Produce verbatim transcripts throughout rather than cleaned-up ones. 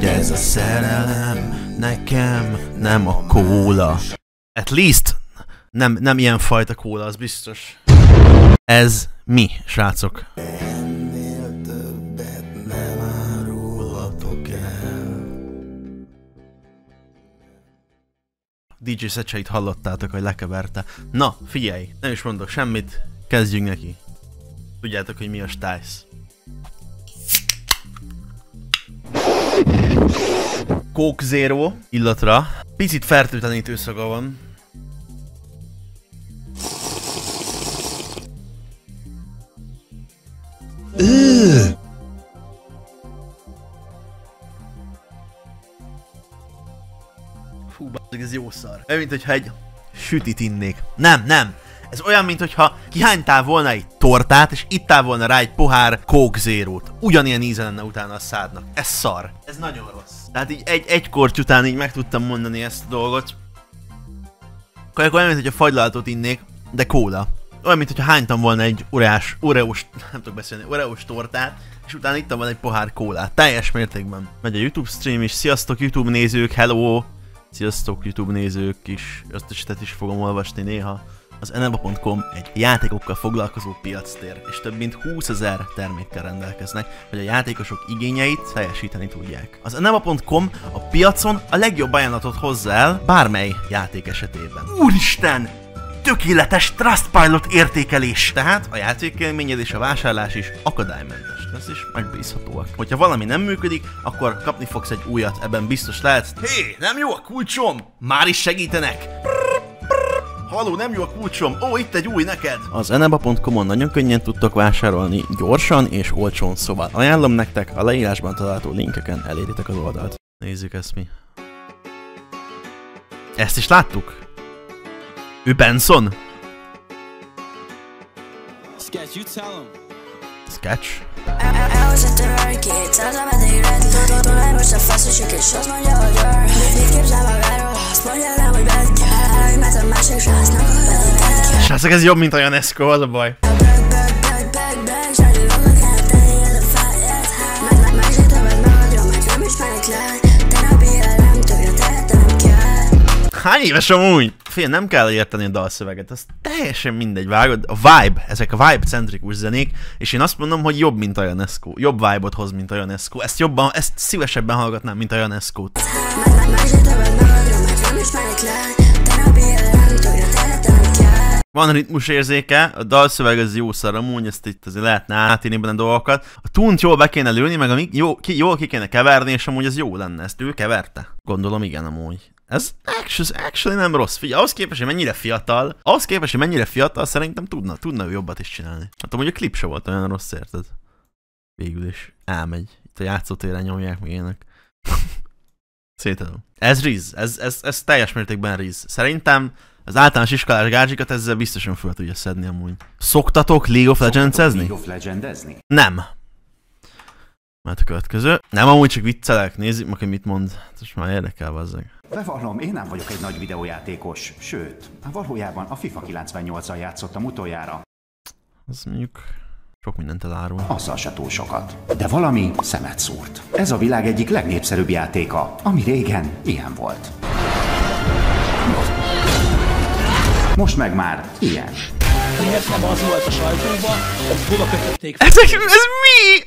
hogy ez a szerelem nekem nem a kóla. At least nem, nem ilyen fajta kóla, az biztos. Ez mi, srácok? Ennél többet nem árulhatok el. dé dzsé Szecseit hallottátok, hogy lekeverte. Na, figyelj, nem is mondok semmit, kezdjünk neki. Tudjátok, hogy mi a stájsz. Coke Zero illatra. Picit fertőtlenítő szaga van. Ugh. Fú, b***, ez jó szar. Olyan, mint hogyha egy sütit innék. Nem, nem. Ez olyan, mint hogyha kihánytál volna egy tortát, és ittál volna rá egy pohár Coke Zero-t. Ugyanilyen íze lenne utána a szádnak. Ez szar. Ez nagyon rossz. Tehát így egy, egy korty után így meg tudtam mondani ezt a dolgot. Akkor olyan, mint hogyha fagylaltot innék, de kóla. Olyan, mint hogyha hánytam volna egy oreás, oreós, nem tudok beszélni, oreós tortát, és utána ittam volna egy pohár kólát. Teljes mértékben. Megy a YouTube stream is. Sziasztok YouTube nézők, hello! Sziasztok YouTube nézők is. Azt is, is fogom olvasni néha. Az eneba pont com egy játékokkal foglalkozó piactér, és több mint húszezer termékkel rendelkeznek, hogy a játékosok igényeit teljesíteni tudják. Az eneba pont com a piacon a legjobb ajánlatot hozza el bármely játék esetében. Úristen! Tökéletes Trustpilot értékelés! Tehát a játékélményed és a vásárlás is akadálymentes. Ez is megbízhatóak. Hogyha valami nem működik, akkor kapni fogsz egy újat, ebben biztos lehetsz. Hé, nem jó a kulcsom! Már is segítenek! Halló, nem jó a kulcsom! Ó, itt egy új neked! Az eneba pont com-on nagyon könnyen tudtok vásárolni, gyorsan és olcsón, szóval ajánlom nektek, a leírásban található linkeken eléritek az oldalt. Nézzük ezt mi. Ezt is láttuk? Ő Benson? Sketch, you tell him. Sketch? Srácok, ez jobb, mint a Janesco, az a baj. Hány éves amúgy? Fél, nem kell érteni a dalszöveget, az teljesen mindegy, vágod. A vibe, ezek a vibe-centrikus zenék, és én azt mondom, hogy jobb, mint a Janesco. Jobb vibe-ot hoz, mint a Janesco. Ezt jobban, ezt szívesebben hallgatnám, mint a Janesco-t. Van ritmus érzéke, a dalszöveg az jó szar amúgy, ezt itt azért lehetne átírni benne dolgokat. A tunt jól be kéne lőni, meg a jó, ki, jól ki kéne keverni, és amúgy ez jó lenne. Ezt ő keverte? Gondolom igen amúgy. Ez actually, actually nem rossz. Figyelj, ahhoz képest, hogy mennyire fiatal, ahhoz képest, hogy mennyire fiatal, szerintem tudna, tudna ő jobbat is csinálni. Hát amúgy a klip se volt olyan rossz, érted? Végül is elmegy. Itt a játszótéren nyomják meg ilyenek. Szétadom. Ez Riz, ez, ez, ez teljes mértékben Riz. Szerintem az általános iskolás gázsikat ezzel biztosan fel tudja szedni amúgy. Szoktatok League of Legends-ezni? League of Legends-ezni? Nem. Mert a következő. Nem, amúgy csak viccelek, nézzük meg, hogy mit mond. Most már érdekel, bazzeg. Bevallom, én nem vagyok egy nagy videójátékos, sőt, valójában a FIFA kilencvennyolccal játszottam utoljára. Az mondjuk sok mindent elárul. Azzal se túl sokat. De valami szemet szúrt. Ez a világ egyik legnépszerűbb játéka, ami régen ilyen volt. Most meg már ilyen. Miért nem az volt a sajtóban, hogy hova kötötték fel? Ez, ez mi?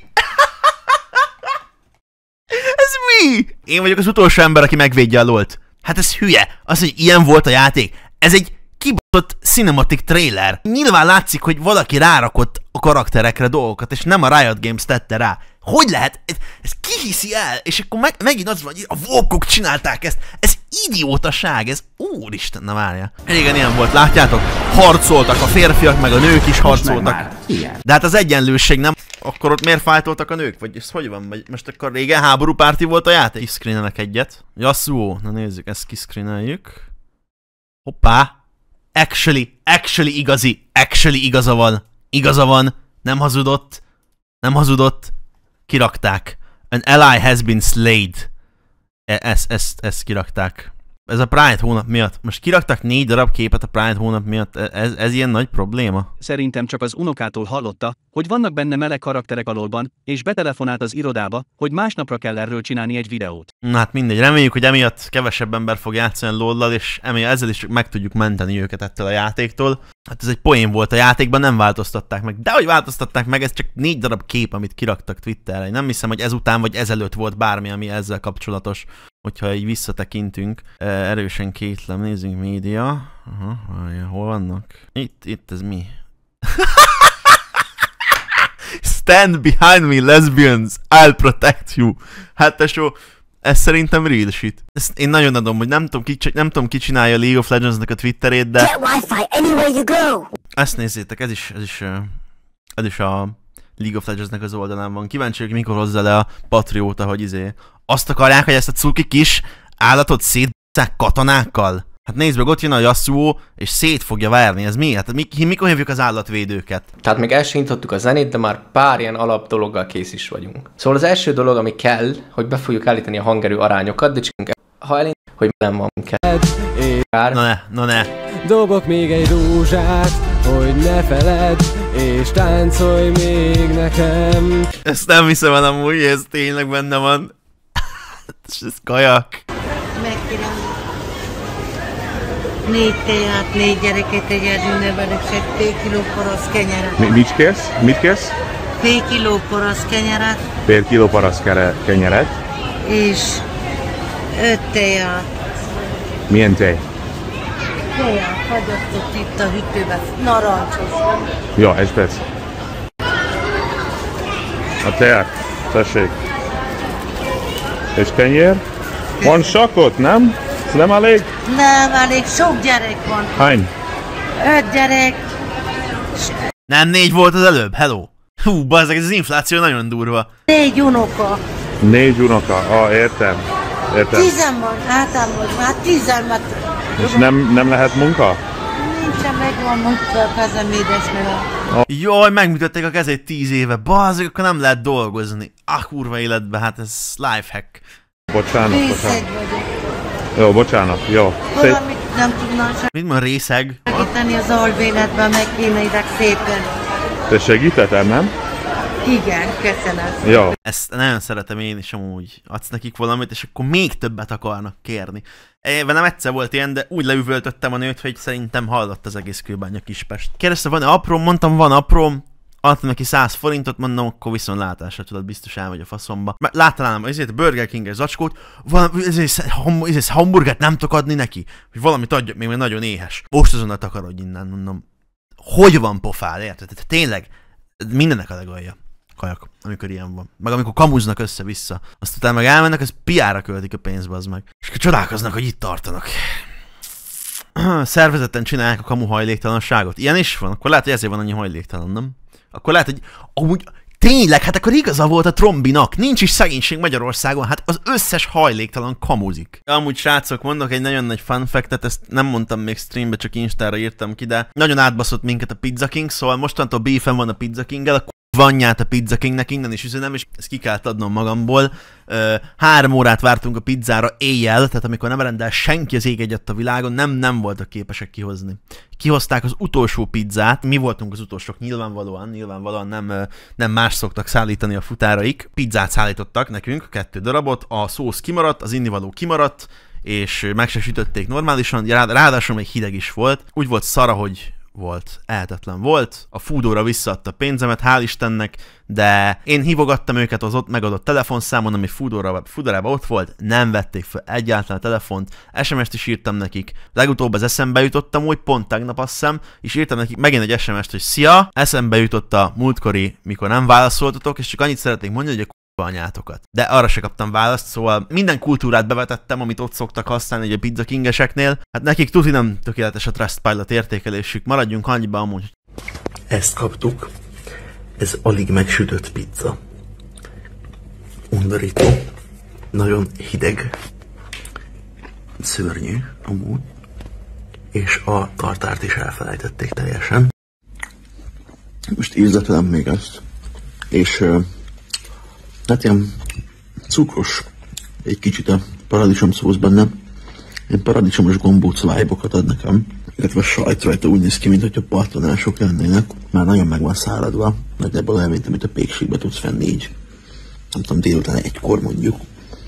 Ez mi? Én vagyok az utolsó ember, aki megvédje a lolt. Hát ez hülye. Az, hogy ilyen volt a játék. Ez egy kibaszott cinematic trailer. Nyilván látszik, hogy valaki rárakott a karakterekre dolgokat, és nem a Riot Games tette rá. Hogy lehet? Ez, ez ki hiszi el? És akkor meg, megint az van, hogy a Volkok csinálták ezt. Ez idiótaság, ez úristen, na várja. Régen ilyen volt, látjátok? Harcoltak a férfiak, meg a nők is harcoltak. De hát az egyenlőség nem. Akkor ott miért fájtoltak a nők? Vagy ez hogy van? Vagy most akkor régen háborúpárti volt a játék? Kiszkrínenek egyet. Yasuo, na nézzük, ezt kiszkríneljük. Hoppá! Actually, actually igazi, actually igaza van. Igaza van, nem hazudott. Nem hazudott. Kirakták. An ally has been slayed. E ezt, ezt, ezt kirakták. Ez a Pride hónap miatt. Most kiraktak négy darab képet a Pride hónap miatt. Ez, ez ilyen nagy probléma? Szerintem csak az unokától hallotta, hogy vannak benne meleg karakterek alólban, és betelefonált az irodába, hogy másnapra kell erről csinálni egy videót. Na hát mindegy, reméljük, hogy emiatt kevesebb ember fog játszani lollal, és emiatt ezzel is meg tudjuk menteni őket ettől a játéktól. Hát ez egy poén volt a játékban, nem változtatták meg. De hogy változtatták meg, ez csak négy darab kép, amit kiraktak Twitterre. Én nem hiszem, hogy ezután vagy ezelőtt volt bármi, ami ezzel kapcsolatos. Hogyha így visszatekintünk, erősen kétlem, nézzünk média. Aha, hol vannak? Itt, itt ez mi? Stand behind me, lesbians, I'll protect you. Hát tesó, ez szerintem real shit. Ezt én nagyon adom, hogy nem tudom, ki, nem tudom ki csinálja a League of Legends-nek a Twitterét, de... Get Wi-Fi anywhere you go! Ezt nézzétek, ez is, ez is, ez is a League of Legends-nek az oldalán van. Kíváncsi vagyok, mikor hozza le a Patrióta, hogy izé... Azt akarják, hogy ezt a cuki kis állatot szétbaszák katonákkal? Hát nézd meg, ott jön a Yasuo, és szét fogja verni. Ez mi? Hát mi, mikor hívjuk az állatvédőket? Tehát még el sem indítottuk a zenét, de már pár ilyen alap dologgal kész is vagyunk. Szóval az első dolog, ami kell, hogy be fogjuk állítani a hangerő arányokat, de csak ha elindít, hogy nem van kell. Na ne, na ne. Dobok még egy rózsát, hogy ne feledd, és táncolj még nekem. Ezt nem hiszem el amúgy, ez tényleg benne van. Ez kajak. Megkérem. Négy teját, négy gyereket, egy erdőnevelőset, fél kiló parasz kenyeret. Mi, mit kérsz? Mit kérsz? Fél kiló parasz kenyeret. Fél kiló parasz kenyeret. És öt teját. Milyen tej? Teját hagyottott itt a hűtőben, narancsos. Ja, egy perc. A teját, tessék. És kenyér? Van sakot, nem? Ez nem elég? Nem elég, sok gyerek van. Hány? Öt gyerek. Nem, négy volt az előbb, hello. Hú, bazzeg, ez az infláció nagyon durva. Négy unoka. Négy unoka, ah, értem. Értem. Tizen van, átámolj, már tizen, mert... És nem, nem lehet munka? Nincsen, meg van munka a kezem édesnővel. Jaj, megműtötték a kezét tíz éve, bazzeg, akkor nem lehet dolgozni. Ah, kurva életbe, hát ez lifehack. Bocsánat, Részeg bocsánat. vagyok. Jó, bocsánat, jó. Szép. Valamit nem tudnám Mit mond részeg? segíteni az alvéletben, meg kéne ide szépen. Te segítettem, nem? Igen, köszönöm. Jó. Ezt nagyon szeretem én is amúgy. Adsz nekik valamit, és akkor még többet akarnak kérni. Velem egyszer volt ilyen, de úgy leüvöltöttem a nőt, hogy szerintem hallott az egész Kőbánya Kispest. Kérdezte, van-e apróm? Mondtam, van apróm. Adtam neki száz forintot, mondom, akkor viszontlátásra tudod, biztos elmegy a faszomba. Láttalán ezért a Burger King-es zacskót, ezért hamburgert nem tudok adni neki, hogy valamit adjak még, mert nagyon éhes. Most azonnal takarodj innen, mondom. Hogy van pofál, érted? Tehát tényleg, mindennek a legalja. Kajak, amikor ilyen van. Meg amikor kamuznak össze-vissza. Azt utána meg elmennek, az piára költik a pénzbe, az meg. És akkor csodálkoznak, hogy itt tartanak. Szervezetten csinálják a kamu hajléktalanságot. Ilyen is van, akkor lehet, hogy ezért van annyi hajléktalan, nem? Akkor lehet, hogy amúgy tényleg, hát akkor igaza volt a Trombinak. Nincs is szegénység Magyarországon, hát az összes hajléktalan kamuzik. Amúgy srácok, mondok egy nagyon nagy fun fact-et, ezt nem mondtam még streambe, csak Instára írtam ki, de nagyon átbaszott minket a Pizza King, szóval mostantól beefem van a Pizza King-el, a vanyját a Pizza Kingnek, innen is üzenem, és ezt ki kellett adnom magamból. Ö, három órát vártunk a pizzára éjjel, tehát amikor nem rendel senki az ég egyet a világon, nem, nem voltak képesek kihozni. Kihozták az utolsó pizzát, mi voltunk az utolsók, nyilvánvalóan, nyilvánvalóan nem, nem más szoktak szállítani a futáraik. Pizzát szállítottak nekünk, kettő darabot, a szósz kimaradt, az innivaló kimaradt, és meg se sütötték normálisan, ráadásul még hideg is volt. Úgy volt szara, hogy volt, ehetetlen volt, a foodóra visszaadta pénzemet, hál' Istennek, de én hívogattam őket az ott megadott telefonszámon, ami foodórában ott volt, nem vették fel egyáltalán a telefont, es em est is írtam nekik, legutóbb az eszembe jutottam, úgy pont tegnap azt hiszem, és írtam nekik megint egy es em est, hogy szia, eszembe jutott a múltkori, mikor nem válaszoltatok, és csak annyit szeretnék mondani, hogy a anyátokat. De arra se kaptam választ, szóval minden kultúrát bevetettem, amit ott szoktak használni a Pizza King-eseknél. Hát nekik tuti nem tökéletes a Trustpilot értékelésük, maradjunk annyiba amúgy. Ezt kaptuk, ez alig megsütött pizza. Undorító, nagyon hideg, szörnyű amúgy, és a tartárt is elfelejtették teljesen. Most ízletelem még ezt, és hát ilyen cukros, egy kicsit a paradicsom szósz benne, Ilyen paradicsomos gombóc vibe-okat ad nekem. Illetve a sajt rajta úgy néz ki, mintha pattanások lennének. Már nagyon meg van száradva. Nagyjából olyan, mint amit a pékségbe tudsz venni így. Nem tudom, délután egykor mondjuk.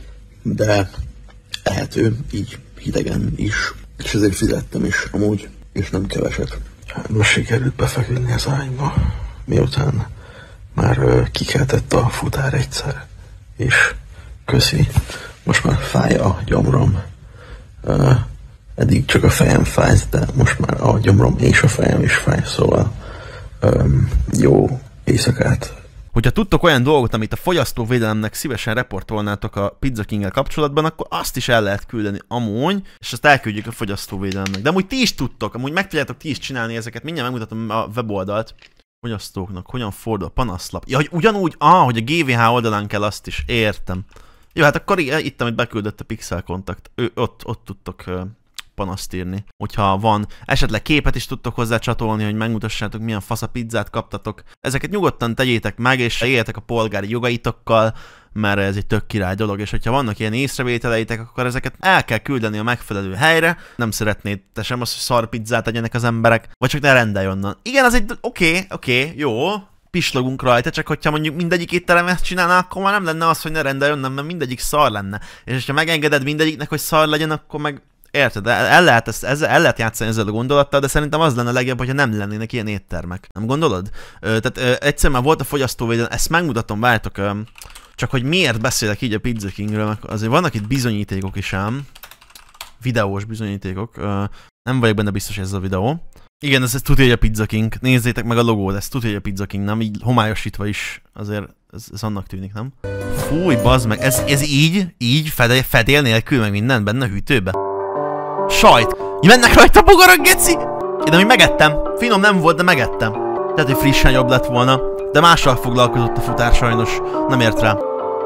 De ehető, így hidegen is. És ezért fizettem is amúgy, és nem keveset. Most sikerült befeküdni az ágyba, miután már uh, kikeltett a futár egyszer. És köszi, most már fáj a gyomrom. Uh, eddig csak a fejem fájt, de most már a gyomrom és a fejem is fáj, szóval um, jó éjszakát. Hogyha tudtok olyan dolgot, amit a fogyasztóvédelemnek szívesen reportolnátok a Pizza King-el kapcsolatban, akkor azt is el lehet küldeni amúgy, és azt elküldjük a fogyasztóvédelemnek. De amúgy ti is tudtok, amúgy meg tudjátok ti is csinálni ezeket, mindjárt megmutatom a weboldalt. Fogyasztóknak hogyan fordul a panaszlap. Ja, hogy ugyanúgy, ah, hogy a gé vé há oldalán kell, azt is, értem. Jó, hát akkor itt, amit beküldött a Pixel Kontakt, ő, ott, ott tudtok uh, panaszt írni. Hogyha van, esetleg képet is tudtok hozzá csatolni, hogy megmutassátok, milyen fasz a pizzát kaptatok. Ezeket nyugodtan tegyétek meg, és éljetek a polgári jogaitokkal, mert ez egy tök király dolog, és hogyha vannak ilyen észrevételeitek, akkor ezeket el kell küldeni a megfelelő helyre. Nem szeretnéd te sem azt, hogy szar pizzát tegyenek az emberek, vagy csak ne rendelj onnan. Igen, az egy oké, okay, oké, okay, jó. Pislogunk rajta, csak hogyha mondjuk mindegyik étterem ezt csinálná, akkor már nem lenne az, hogy ne rendelj onnan, mert mindegyik szar lenne. És ha megengeded mindegyiknek, hogy szar legyen, akkor meg érted, el lehet, ezt, ezzel, el lehet játszani ezzel a gondolattal, de szerintem az lenne a legjobb, hogyha nem lennének ilyen éttermek. Nem gondolod? Ö, tehát ö, egyszer már volt a fogyasztóvédelem, ezt megmutatom, várjátok, ö, csak hogy miért beszélek így a Pizza Kingről, azért vannak itt bizonyítékok is ám. Videós bizonyítékok. Ö, nem vagyok benne biztos, hogy ez a videó. Igen, ez, ez tudja, hogy a Pizza King. Nézzétek meg a logót, ez tudja, hogy a Pizza King, nem? Így homályosítva is azért ez, ez annak tűnik, nem? Fúj, bazd meg, ez, ez így, így fedél, fedél nélkül, meg minden benne a hűtőbe. Sajt! Mennek rajta a bogarak, geci! Én amíg megettem. Finom nem volt, de megettem. Tehát, hogy frissen jobb lett volna. De mással foglalkozott a futár sajnos. Nem ért rá.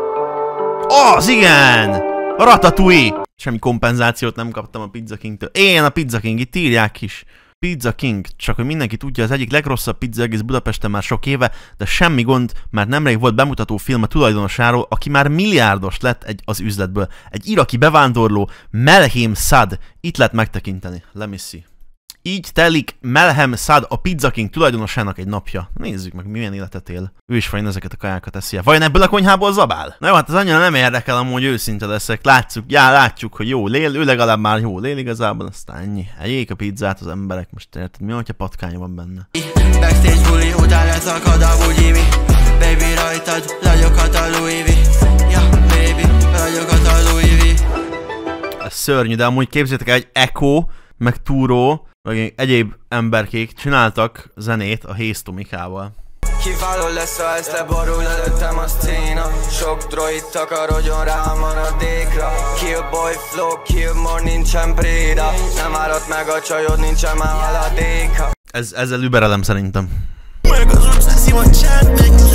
Az igen! A Ratatouille! Semmi kompenzációt nem kaptam a Pizza Kingtől. Én a Pizza King, itt írják is. Pizza King, csak hogy mindenki tudja, az egyik legrosszabb pizza egész Budapesten már sok éve, de semmi gond, mert nemrég volt bemutató film a tulajdonosáról, aki már milliárdos lett egy, az üzletből. Egy iraki bevándorló, Melhem Sad, itt lehet megtekinteni. Let me see. Így telik Melhem Sad, a Pizza King tulajdonosának egy napja. Nézzük meg, milyen életet él. Ő is vajon ezeket a kajákat eszi el. Vajon ebből a konyhából zabál? Na jó, hát az annyira nem érdekel, amúgy őszinte leszek. Látszuk, já, látjuk, hogy jó lél, ő legalább már jó lél igazából, aztán ennyi. Egyék a pizzát az emberek, most érted, mi, hogyha patkány van benne. Backstage buli, után leszakad a bugyivi. Baby rajtad, nagyokat a Louis V. Ja, baby, nagyokat a Louis V. Ez szörnyű, de amúgy képzeljétek el, hogy Echo, meg Túró, meg egyéb emberkék csináltak zenét a Hész Tomikával. Kiváló lesz, ha ezt leborul előttem a szcéna. Sok droid takarodjon rá a maradékra. Kill boy flow, kill more, nincsen préda. Nem állott meg a csajod, nincsen már haladéka. Ez, ezzel überelem szerintem. Meg az utcán szívom csát, meg